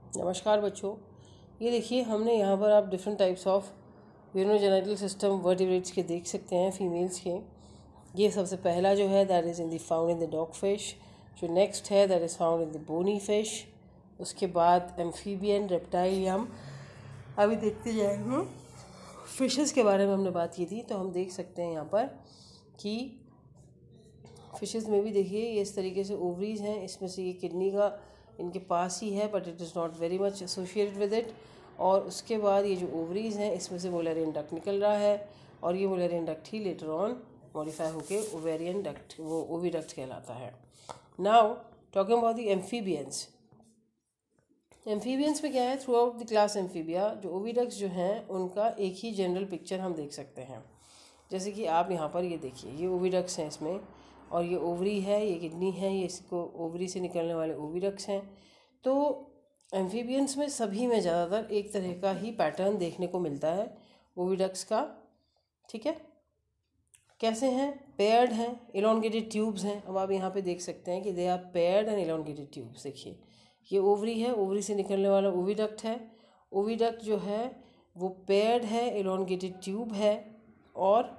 नमस्कार बच्चों, ये देखिए हमने यहाँ पर आप different types of urogenital system vertebrates के देख सकते हैं फीमेल्स के। ये सबसे पहला जो है that is in the found in the dogfish. जो नेक्स्ट है that is found in the bony fish. उसके बाद एम्फीबियन, रेप्टाइल, हम अभी देखते जाएंगे। फिशेस के बारे में हमने बात की थी, तो हम देख सकते हैं यहाँ पर कि फिशेस में भी देखिए ये इस तरीके से ओवरीज हैं। इसमें से ये किडनी का इनके पास ही है, but it is not very much associated with it. और उसके बाद ये जो ओवरीज हैं इसमें से वोलेरियन डक्ट निकल रहा है, और ये वोलेरियन डक्ट ही लेटर ऑन मॉडिफाई होके ओवेरियन डक्ट, वो ओविडक्ट कहलाता है। Now talking about the amphibians. Amphibians में क्या है, throughout the class amphibia जो ओविडक्ट्स जो हैं उनका एक ही जनरल पिक्चर हम देख सकते हैं। जैसे कि आप यहाँ पर ये देखिए, ये ओविडक्ट्स हैं इसमें, और ये ओवरी है, ये किडनी है, ये इसको ओवरी से निकलने वाले ओविडक्ट्स हैं। तो एम्फीबियंस में सभी में ज़्यादातर एक तरह का ही पैटर्न देखने को मिलता है ओविडक्ट्स का। ठीक है, कैसे हैं? पेयर्ड हैं, इलोंगेटेड ट्यूब्स हैं। अब आप यहाँ पे देख सकते हैं कि they are paired and elongated tubes. देखिए ये ओवरी है, ओवरी से निकलने वाला ओविडक्ट है। ओविडक्ट जो है वो पेयर्ड है, इलोंगेटेड ट्यूब है, और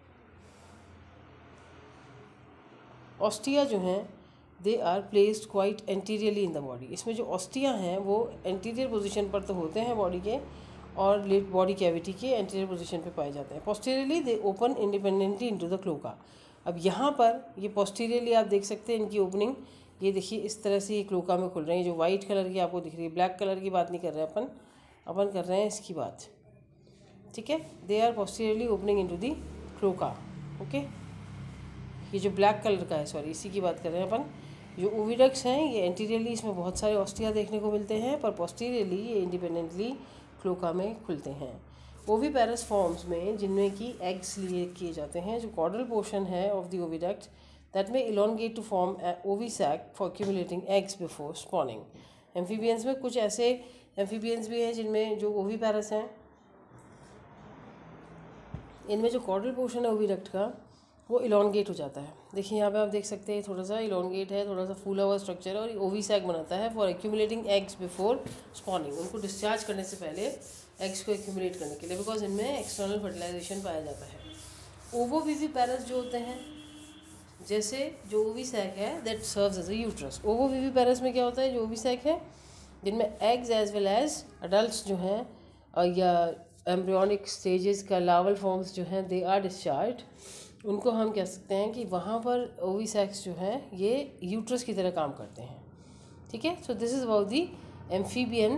ऑस्टिया जो हैं they are placed quite anteriorly in the body. इसमें जो ऑस्टिया हैं वो एंटीरियर पोजीशन पर तो होते हैं बॉडी के, और बॉडी कैविटी के एंटीरियर पोजीशन पे पाए जाते हैं। Posteriorly they open independently into the cloaca. अब यहाँ पर ये पोस्टीरियरली आप देख सकते हैं इनकी ओपनिंग, ये देखिए इस तरह से ये क्लोका में खुल रहे हैं। जो वाइट कलर की आपको दिख रही है, ब्लैक कलर की बात नहीं कर रहे हैं अपन कर रहे हैं इसकी बात। ठीक है, they are posteriorly opening into the cloaca. Okay, ये जो ब्लैक कलर का है, सॉरी इसी की बात कर रहे हैं अपन। जो ओविडक्ट्स हैं ये एंटीरियरली इसमें बहुत सारे ऑस्टिया देखने को मिलते हैं, पर पोस्टीरियरली ये इंडिपेंडेंटली क्लोका में खुलते हैं। ओविपेरस फॉर्म्स में जिनमें कि एग्स लिए किए जाते हैं, जो कॉर्डल पोर्शन है ऑफ द ओविडक्ट दैट में elongate to form ovisac for accumulating eggs before spawning. Amphibians में कुछ ऐसे एम्फीबियंस भी हैं जिनमें जो ओविपेरस हैं, इनमें जो कॉर्डल पोर्शन है ओविडक्ट का वो इलोंगेट हो जाता है। देखिए यहाँ पे आप देख सकते हैं थोड़ा सा इलोंगेट है, थोड़ा सा फूला हुआ स्ट्रक्चर है, और ओविसैक बनाता है for accumulating eggs before spawning. उनको डिस्चार्ज करने से पहले एग्स को एक्यूमुलेट करने के लिए, बिकॉज इनमें एक्सटर्नल फर्टिलाइजेशन पाया जाता है। ओवोविविपेरस जो होते हैं, जैसे जो ओविसैक है that serves as a uterus. Ovoviviparous में क्या होता है, जो ओविसैक है जिनमें eggs as well as adult जो हैं या एम्ब्रियोनिक स्टेजेस का लावल फॉर्म्स जो हैं दे आर डिस्चार्ज, उनको हम कह सकते हैं कि वहाँ पर ओविसैक्स जो हैं ये यूट्रस की तरह काम करते हैं। ठीक है, so this is about the amphibian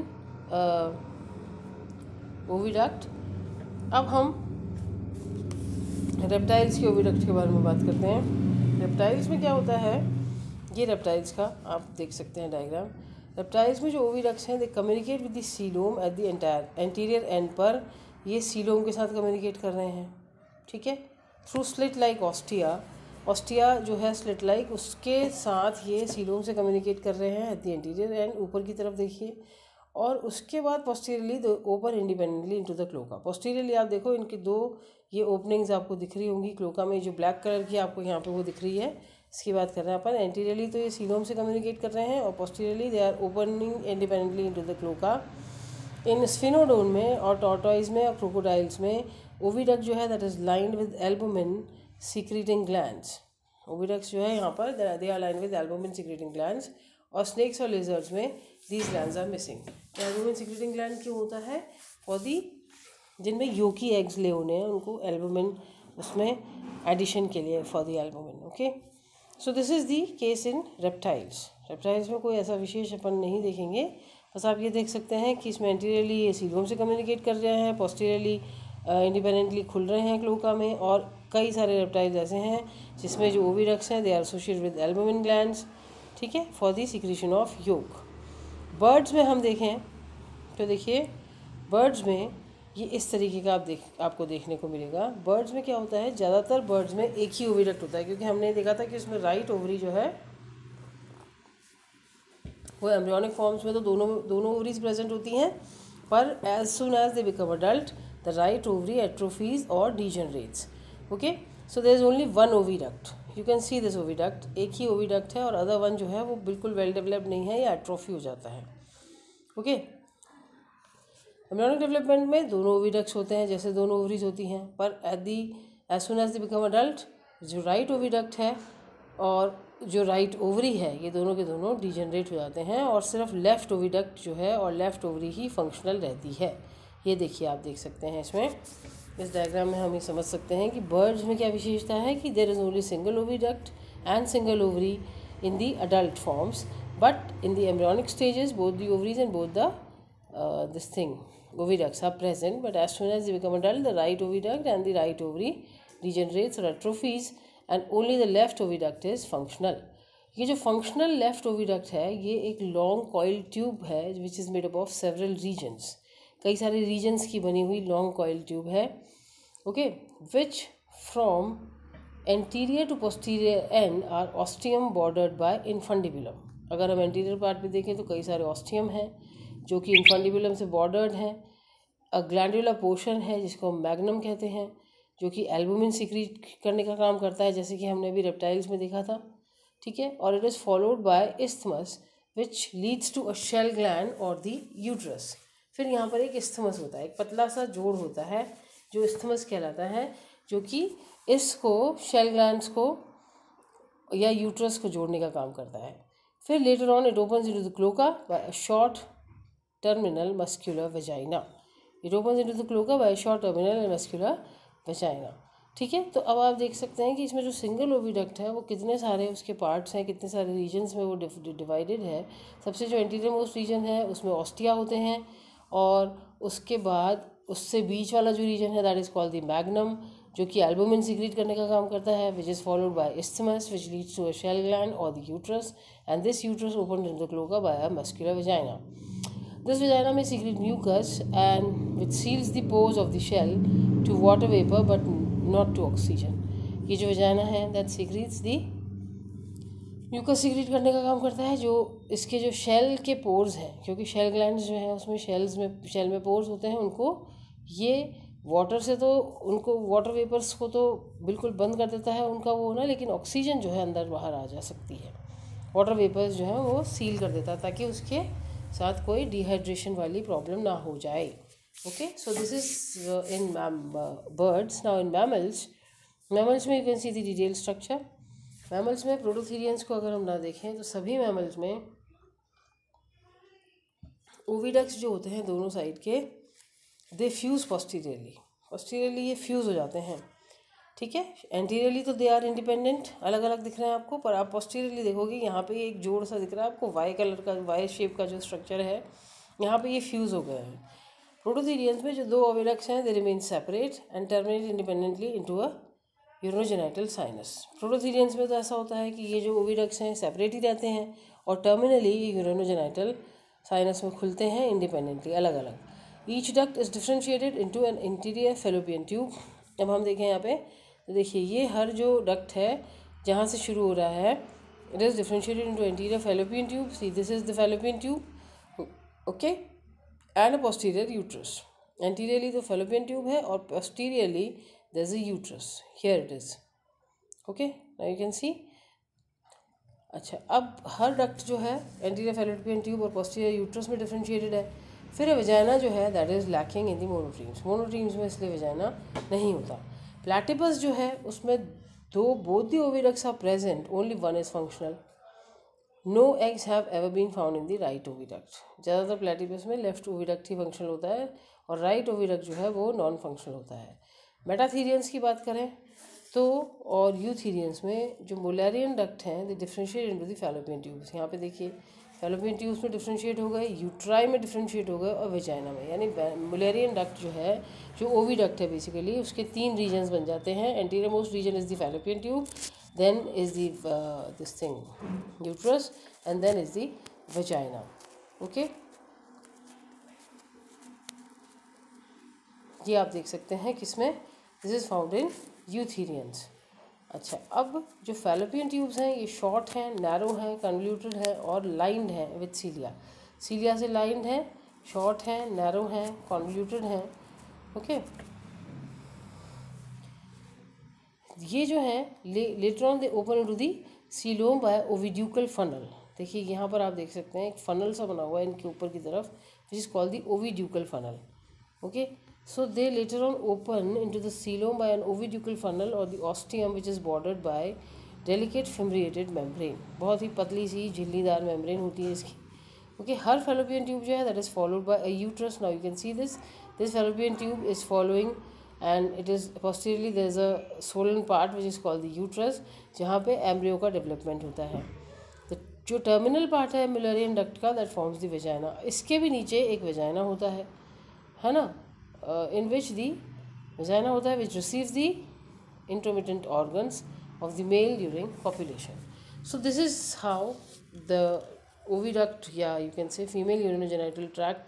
oviduct. अब हम रेप्टाइल्स के ओविडक्ट के बारे में बात करते हैं। रेप्टाइल्स में क्या होता है, ये रेप्टाइल्स का आप देख सकते हैं डायग्राम। रेप्टाइल्स में जो ओविडक्ट्स हैं they communicate with the coelom at the anterior end पर, ये सीलोम के साथ कम्युनिकेट कर रहे हैं। ठीक है, through slit like ostia. Ostia जो है स्लिट लाइक, उसके साथ ये सीलोम से कम्युनिकेट कर रहे हैं एट द एंटीरियर एंड, ऊपर की तरफ देखिए। और उसके बाद posteriorly open independently into the cloaca. Posteriorly आप देखो इनकी दो ये ओपनिंग्स आपको दिख रही होंगी क्लोका में, जो ब्लैक कलर की आपको यहाँ पे वो दिख रही है, इसकी बात कर रहे हैं अपन। एंटीरियरली तो ये सीलोम से कम्युनिकेट कर रहे हैं, और posteriorly they are opening independently into the cloaca. इन स्फिनोडोन में और टॉर्टॉइज में और क्रोकोडाइल्स में ओविडक्ट जो है that is lined with albumin secreting glands. Oviducts जो है यहाँ पर they are lined with albumin secreting glands, और स्नेक्स और लेजर्ड्स में these glands are missing. Albumin secreting gland क्यों होता है? फॉर दी जिनमें योकी एग्स ले होने हैं उनको एल्बुमिन उसमें एडिशन के लिए for the albumin. Okay, so this is the case in reptiles. Reptiles में कोई ऐसा विशेष अपन नहीं देखेंगे, बस आप ये देख सकते हैं कि इसमें एंटीरियरली ये सीलोम से कम्युनिकेट कर रहे हैं, पोस्टीरियरली इंडिपेंडेंटली खुल रहे हैं क्लोका में, और कई सारे रेप्टाइल्स ऐसे हैं जिसमें जो ओविडक्ट्स हैं they are associated with albumin glands. ठीक है, for the secretion of yolk. Birds में हम देखें तो देखिए बर्ड्स में ये इस तरीके का आपको देखने को मिलेगा। बर्ड्स में क्या होता है, ज़्यादातर बर्ड्स में एक ही ओविडक्ट होता है, क्योंकि हमने देखा था कि इसमें राइट ओवरी जो है वो एम्ब्रियोनिक फॉर्म्स में तो दोनों ओवरीज प्रेजेंट होती हैं, पर as soon as they become adult the right ovary atrophies और degenerates. Okay, so there is only one oviduct, you can see this oviduct, एक ही ओविडक्ट है, और अदर वन जो है वो बिल्कुल वेल डेवलप्ड नहीं है या एट्रोफी हो जाता है। ओके, एम्ब्रियोनिक डेवलपमेंट में दोनों ओविडक्ट्स होते हैं, जैसे दोनों ओवरीज होती हैं, पर as soon as they become adult, जो राइट ओविडक्ट है और जो राइट ओवरी है, ये दोनों के दोनों डिजेनरेट हो जाते हैं और सिर्फ लेफ्ट ओविडक्ट जो है और लेफ्ट ओवरी ही फंक्शनल रहती है। ये देखिए, आप देख सकते हैं इसमें, इस डायग्राम में हम ये समझ सकते हैं कि बर्ड्स में क्या विशेषता है कि there is only single oviduct and single ovary in the adult forms, but in the embryonic stages both the ovaries and both the this thing oviducts are present, but as soon as they become adult, the right oviduct and the right ovary degenerates or atrophies and only the left oviduct is functional. ये जो functional left oviduct है, ये एक long coil tube है which is made up of several regions, कई सारे regions की बनी हुई long coil tube है, okay, which from anterior to posterior end are ostium bordered by infundibulum. अगर हम anterior part में देखें तो कई सारे ostium हैं जो कि इन्फंडिबुलम से बॉर्डर्ड हैं। ग्लैंडुलर पोर्शन है जिसको हम मैग्नम कहते हैं, जो कि एल्बुमिन सिक्रीट करने का काम करता है, जैसे कि हमने अभी रेप्टाइल्स में देखा था, ठीक है। और it is followed by isthmus which leads to a shell gland और द यूट्रस। फिर यहाँ पर एक इस्थमस होता है, एक पतला सा जोड़ होता है जो इस्थमस कहलाता है, जो कि इसको शेल ग्लैंड्स को या यूट्रस को जोड़ने का काम करता है। फिर later on it opens into the cloaca by a short terminal muscular vagina. It opens into the cloaca by a short terminal and muscular vagina. ठीक है, तो अब आप देख सकते हैं कि इसमें जो सिंगल ओविडक्ट है वो कितने सारे उसके पार्ट्स हैं, कितने सारे रीजन्स में वो डिवाइडेड है। सबसे जो एंटीरियर मोस्ट रीजन है उसमें ऑस्टिया होते हैं, और उसके बाद उससे बीच वाला जो रीजन है that is called the magnum, जो कि एल्बुमिन सिक्रीट करने का काम करता है, which is followed by isthmus which leads to a shell gland और the uterus, and this uterus opened in the cloaca by a muscular vagina. This vagina may secrete mucus and which seals the pores of the shell to water vapor but not to oxygen. ये जो vagina है that secretes the mucus secrete करने का काम करता है, जो इसके जो शेल के पोर्स हैं, क्योंकि शेल ग्लैंड्स जो है उसमें शेल में पोर्स होते हैं, उनको ये वाटर से तो उनको वाटर वेपर्स को तो बिल्कुल बंद कर देता है उनका वो ना, लेकिन ऑक्सीजन जो है अंदर बाहर आ जा सकती है। वाटर वेपर्स जो है वो सील कर देता है ताकि उसके साथ कोई डिहाइड्रेशन वाली प्रॉब्लम ना हो जाए। Okay, so this is in birds. Now in mammals में you can see the detail structure. Mammals में प्रोटोथीरियंस को अगर हम ना देखें तो सभी मैमल्स में ओविडक्ट्स जो होते हैं दोनों साइड के, दे फ्यूज़ पोस्टीरियरली ये फ्यूज़ हो जाते हैं, ठीक है। एंटीरियरली तो दे आर इंडिपेंडेंट, अलग अलग दिख रहे हैं आपको, पर आप पोस्टीरियरली देखोगे यहाँ पे एक जोड़ सा दिख रहा है आपको, वाई कलर का, वाई शेप का जो स्ट्रक्चर है, यहाँ पे ये फ्यूज़ हो गए हैं। प्रोटोथीरियंस में जो दो ओविडक्ट्स हैं they remain separate and terminate independently into a urogenital sinus. Prototherians में तो ऐसा होता है कि ये जो ओविडक्ट्स हैं सेपरेट ही रहते हैं और टर्मिनली ये यूरोजेनाइटल साइनस में खुलते हैं इंडिपेंडेंटली, अलग अलग। Each duct is differentiated into an interior fallopian tube. अब हम देखें यहाँ पे तो देखिए ये हर जो डक्ट है जहाँ से शुरू हो रहा है, it is differentiated into anterior fallopian tube. See this is the fallopian tube, okay, and a posterior uterus. Anteriorly तो फेलोपियन ट्यूब है और posteriorly there is a uterus, here it is, okay, now you can see. अच्छा, अब हर duct जो है anterior fallopian tube और posterior uterus में डिफ्रेंशिएटेड है। फिर वजाइना जो है that is lacking in the monotremes में, इसलिए वजाइना नहीं होता। प्लैटिपस जो है उसमें both the oviducts are present, only one is functional. No eggs have ever been found in the right oviduct. ज़्यादातर प्लैटिपस में लेफ्ट ओविडक्ट ही फंक्शनल होता है और राइट ओविडक्ट जो है वो नॉन फंक्शनल होता है। मेटाथीरियंस की बात करें तो और यूथीरियंस में जो मुलेरियन डक्ट हैं they differentiate into the fallopian tubes. यहाँ पे देखिए फैलोपियन ट्यूब्स में डिफ्रेंशिएट हो गए, यूट्राई में डिफ्रेंशिएट हो गए और वेजाइना में, यानी मुलेरियन डक्ट जो है, जो ओविडक्ट है बेसिकली, उसके 3 रीजन्स बन जाते हैं। Anterior most region is the fallopian tube, then is the this thing uterus, and then is the vagina, okay. ये आप देख सकते हैं किसमें, this is found in eutherians. अच्छा, अब जो फैलोपियन ट्यूब्स हैं ये शॉर्ट हैं, नैरो हैं, कन्वल्यूटेड हैं और लाइंड हैं विद सीलिया। सीलिया से लाइंड हैं, शॉर्ट हैं, नैरो हैं, कन्वल्यूटेड हैं, ओके। ये जो हैं later on they open into the coelom by oviducal funnel. देखिए यहाँ पर आप देख सकते हैं एक फनल सा बना हुआ है इनके ऊपर की तरफ, which is called the oviducal funnel. Okay, so they later on open into the coelom by an oviducal funnel or the ostium which is bordered by delicate fimbriated membrane. बहुत ही पतली सी झिल्लीदार मेम्ब्रेन होती है इसकी. ओके, हर fallopian tube जो है that is followed by a uterus. Now you can see this fallopian tube is following and it is posteriorly there is a swollen part which is called the uterus, जहाँ पे embryo का development होता है. तो जो terminal part है Mullerian duct का that forms the vagina. इसके भी नीचे एक वेजाइना होता है ना, in which the vagina होता है which receives the intermittent organs of the male during copulation. So this is how the oviduct, yeah, you can say female urinogenital tract,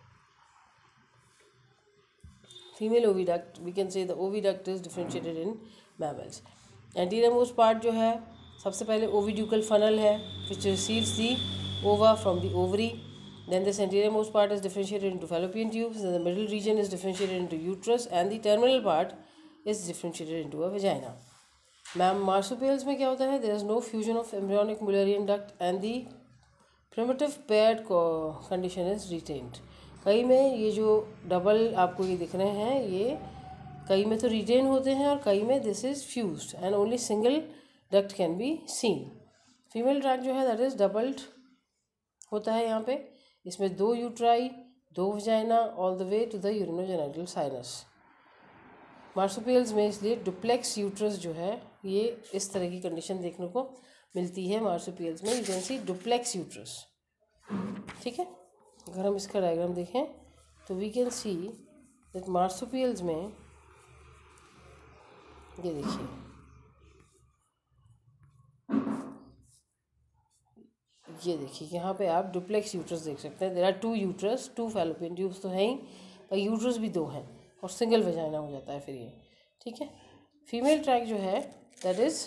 female oviduct, we can say the oviduct is differentiated in mammals. Anterior most part जो है सबसे पहले oviducal funnel है which receives the ova from the ovary. Then this anterior-most part is differentiated into fallopian tubes. Then the middle region is differentiated into uterus, and the terminal part is differentiated into a vagina. Marsupials में क्या होता है? There is no fusion of embryonic Mullerian duct, and the primitive paired condition is retained. कई में ये जो double आपको ये दिख रहे हैं, ये कई में तो रिटेन होते हैं और कई में this is fused and only single duct can be seen. Female tract जो है दैट इज डबल्ड होता है यहाँ पे. इसमें 2 uteri, 2 vagina all the way to the urinogenital sinus. Marsupials में इसलिए डुप्लेक्स यूट्रस जो है ये इस तरह की कंडीशन देखने को मिलती है मार्सुपियल्स में. You can see duplex uterus. ठीक है, अगर हम इसका डायग्राम देखें तो we can see that marsupials में ये देखिए, ये देखिए यहाँ पे आप डुप्लेक्स यूट्रस देख सकते हैं. There are 2 uterus, 2 fallopian tubes तो हैं ही, पर यूट्रस भी 2 हैं और सिंगल वजाइना हो जाता है फिर ये. ठीक है, फीमेल ट्रैक जो है that is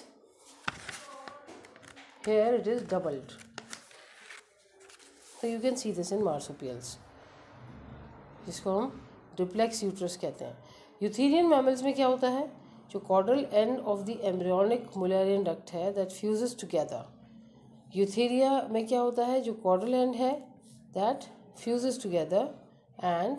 here it is doubled. तो you can see this in marsupials, जिसको हम डुप्लेक्स यूट्रस कहते हैं. यूथेरियन मैमल्स में क्या होता है, जो caudal end of the embryonic Mullerian duct है दैट फ्यूजेस टुगेदर. यूथेरिया में क्या होता है, जो कॉर्डल एंड है that fuses together and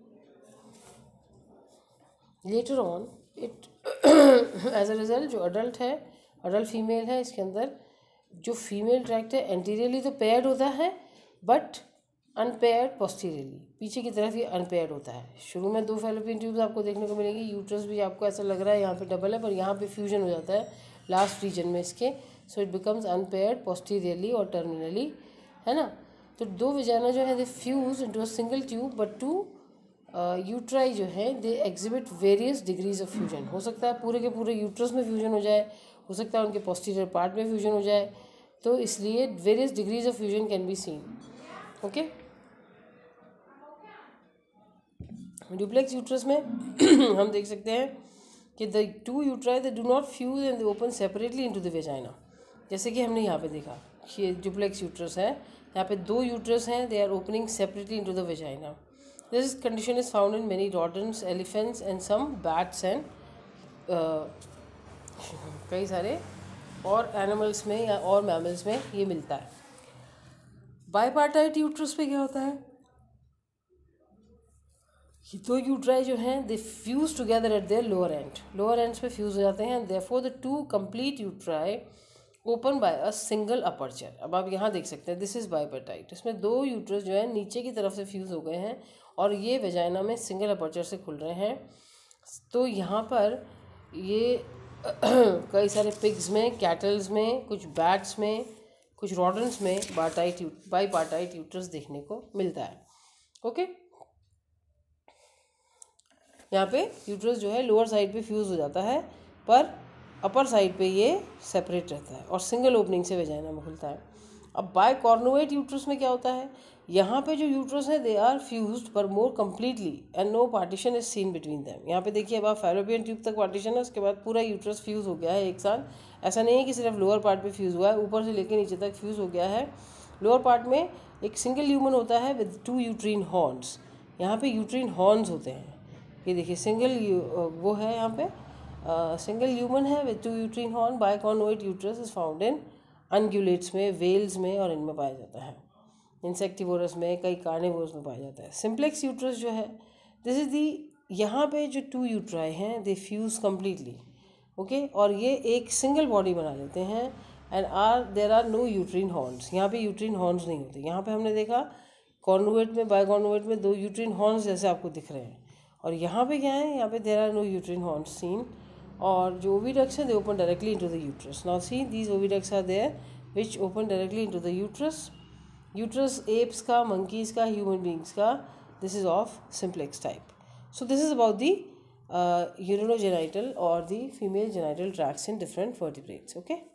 later on it as a result जो अडल्ट है, अडल्ट फीमेल है, इसके अंदर जो फीमेल ट्रैक्ट है एंटीरियरली तो पेयर्ड होता है बट अनपेयर्ड पोस्टीरियरली, पीछे की तरफ ये अनपेयर्ड होता है. शुरू में 2 फैलोपियन ट्यूब्स आपको देखने को मिलेंगी. यूट्रस भी आपको ऐसा लग रहा है यहाँ पे डबल है, पर यहाँ पे फ्यूजन हो जाता है लास्ट रीजन में इसके. So it becomes unpaired posteriorly और टर्मिनली, है ना. तो 2 वजाइना जो है they fuse into a single tube, but 2 uteri जो है they exhibit various degrees of fusion. हो सकता है पूरे के पूरे यूट्रस में फ्यूजन हो जाए, हो सकता है उनके पोस्टीरियर पार्ट में फ्यूजन हो जाए. तो इसलिए various degrees of fusion can be seen. Okay, duplex uterus में हम देख सकते हैं कि the 2 uteri they do not fuse and they open separately into the vagina. जैसे कि हमने यहाँ पे देखा, ये डुप्लेक्स यूट्रस है, यहाँ पे 2 यूट्रस हैं, they are opening separately into the vagina. This condition is found in many rodents, elephants and some bats and कई सारे और एनिमल्स में या और मैमल्स में ये मिलता है. बाइपार्टाइट यूट्रस पे क्या होता है, ये 2 यूट्राई जो हैं they fuse together at their lower end, lower ends पे फ्यूज हो जाते हैं. Therefore the 2 complete uteri open by a single aperture. अब आप यहाँ देख सकते हैं दिस इज बाइपार्टाइट. इसमें 2 यूट्रस जो है नीचे की तरफ से फ्यूज हो गए हैं और ये वेजाइना में सिंगल अपर्चर से खुल रहे हैं. तो यहाँ पर ये कई सारे पिग्स में, कैटल्स में, कुछ बैट्स में, कुछ रॉडेंट्स में बाइपार्टाइट यूट्रस देखने को मिलता है. ओके, यहाँ पे यूट्रस जो है लोअर साइड पे फ्यूज हो जाता है, पर अपर साइड पे ये सेपरेट रहता है और सिंगल ओपनिंग से वेजाइना में खुलता है. अब बाइकॉर्नुएट यूट्रस में क्या होता है, यहाँ पे जो यूट्रस है दे आर फ्यूज्ड पर more completely and no partition is seen between them. यहाँ पे देखिए अब आप फैलोपियन ट्यूब तक पार्टीशन है, उसके बाद पूरा यूट्रस फ्यूज हो गया है एक साथ. ऐसा नहीं है कि सिर्फ लोअर पार्ट पे फ्यूज़ हुआ है, ऊपर से लेकर नीचे तक फ्यूज़ हो गया है. लोअर पार्ट में एक सिंगल ल्यूमन होता है विद 2 यूट्रीन हॉर्न्स. यहाँ पे यूट्रीन हॉर्न्स होते हैं, ये देखिए सिंगल वो है यहाँ पे सिंगल ल्यूमन है with 2 uterine horn. Bicornuate uterus is found in ungulates में, वेल्स में और इनमें पाया जाता है। इंसेक्टिवोरस में, कई कार्निवोरस में पाया जाता है। सिंप्लेक्स यूट्रस जो है, दिस इज दी, यहाँ पे जो 2 यूट्राई हैं दे फ्यूज कम्प्लीटली, ओके, और ये एक सिंगल बॉडी बना लेते हैं। And there are no uterine horns, यहाँ पे यूट्रीन हॉर्न्स नहीं होते। यहाँ पे हमने देखा कॉन्जुगेट में, बायकॉन्जुगेट में 2 यूट्रीन हॉर्न्स जैसे आपको दिख रहे हैं, और यहाँ पे क्या है, यहाँ पे there are no uterine horns seen. और जो ओविडक्ट्स हैं they open directly into the uterus. Now see these oviducts are there which open directly into the uterus. Uterus apes का, मंकीज़ का, ह्यूमन बींग्स का, this is of simplex type. So this is about the urinogenital or the female genital tracts in different vertebrates. Okay.